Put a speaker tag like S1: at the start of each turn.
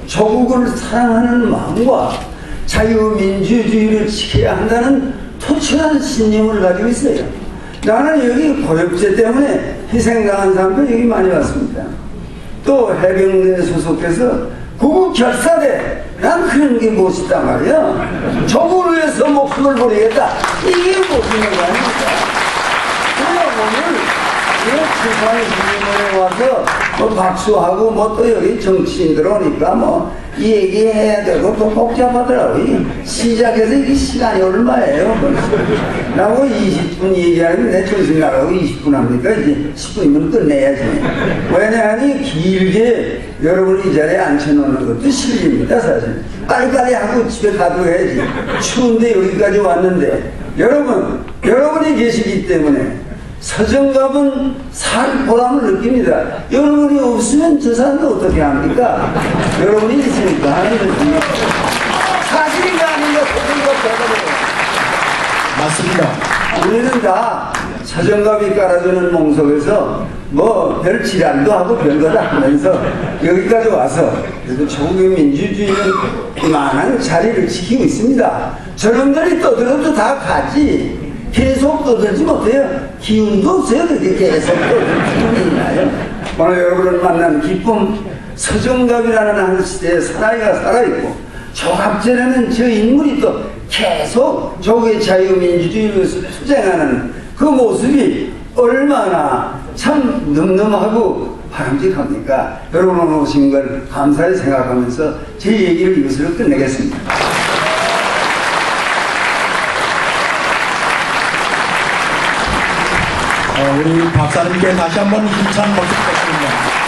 S1: 조국을 사랑하는 마음과 자유민주주의를 지켜야 한다는 토출한 신념을 가지고 있어요. 나는 여기 고엽제 때문에 희생당한 사람도 여기 많이 왔습니다. 또 해병대에 소속해서 구국 결사대, 난 그런 게 멋있단 말이야. 조국을 위해서 목숨을 버리겠다, 이게 멋있는 거 아닙니까? 오늘 출판의 주민회에 와서 뭐 박수하고 뭐 또 여기 정치인들 오니까 뭐 이 얘기해야 되고 또 복잡하더라고요. 시작해서 이게 시간이 얼마예요? 라고 20분 얘기하면 내 정신 나가고 20분 합니까? 이제 10분이면 끝내야지. 왜냐하면 길게 여러분이 이 자리에 앉혀놓는 것도 실입니다, 사실. 빨리빨리 하고 집에 가둬야지. 추운데 여기까지 왔는데 여러분이 계시기 때문에 서정갑은 살 보람을 느낍니다. 여러분이 없으면 저 사람도 어떻게 합니까? 여러분이 있으니까 하는 거지. 사실인가 아닌가 서정갑 대답해요.
S2: 맞습니다.
S1: 우리는 다 서정갑이 깔아주는 몽속에서 뭐 별 지랄도 하고 별거 다 하면서 여기까지 와서 그래도 조국의 민주주의는 이만한 자리를 지키고 있습니다. 저놈들이 떠들어도 다 가지. 계속 떠들지 못해요. 기운도 없어요. 그렇게 계속 떠들 기운이 있나요? 오늘 여러분을 만난 기쁨, 서정갑이라는 한 시대에 사나이가 살아있고 조갑제라는 저 인물이 또 계속 조국의 자유민주주의를 위해서 투쟁하는 그 모습이 얼마나 참 늠름하고 바람직합니까? 여러분 오늘 오신 걸 감사히 생각하면서 제 얘기를 이것으로 끝내겠습니다.
S2: 우리 박사님께 다시 한번 힘찬 박수 부탁드립니다.